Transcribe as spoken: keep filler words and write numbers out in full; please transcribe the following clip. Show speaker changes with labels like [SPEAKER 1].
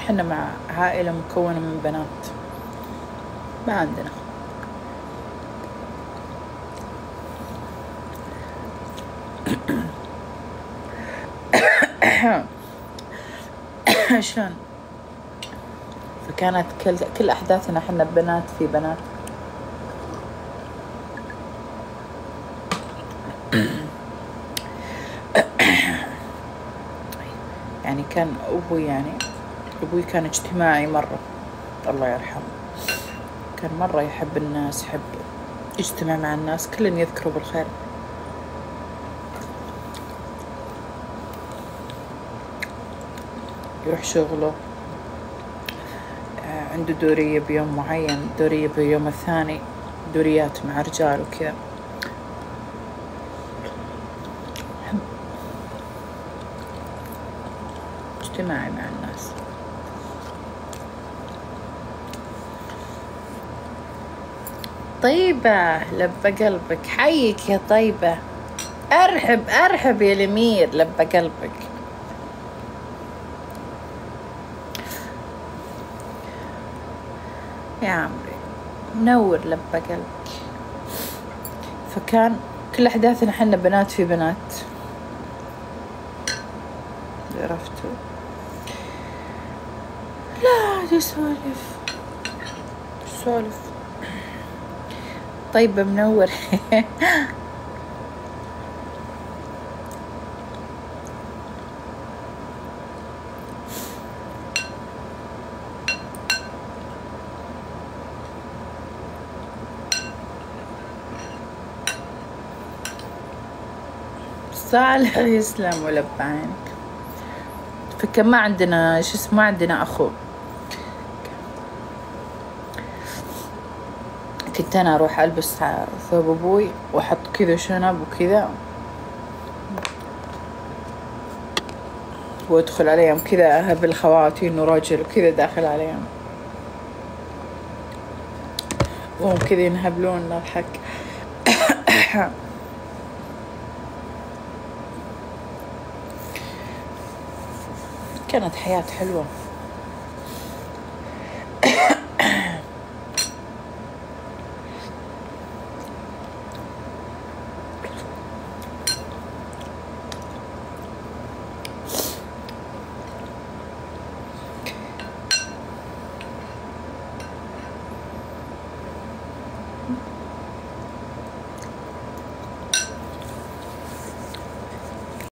[SPEAKER 1] احنا مع عائلة مكونة من بنات، ما عندنا. شلون؟ فكانت كل كل احداثنا احنا بنات في بنات. يعني كان ابوي يعني ابوي كان اجتماعي مرة، الله يرحمه، كان مرة يحب الناس، يحب يجتمع مع الناس، كلن يذكروا بالخير. يروح شغله، عنده دورية بيوم معين، دورية بيوم الثاني، دوريات مع رجال وكذا. اجتماعي مع الناس. طيبة لبى قلبك، حيك يا طيبة، ارحب ارحب يا الامير، لبى قلبك. يا عمري منور، لبى قلبك. فكان كل احداثنا حنا بنات في بنات، عرفتوا؟ لا دي سوالف سوالف. طيبة منور. صالح يسلم ولب عينك. فكان ما عندنا شو اسمه، ما عندنا اخو. كنت انا اروح البس ثوب ابوي واحط كذا شنب وكذا، وادخل عليهم كذا اهب الخواتي انه راجل وكذا داخل عليهم، وهم كذا ينهبلون نضحك. كانت حياة حلوة.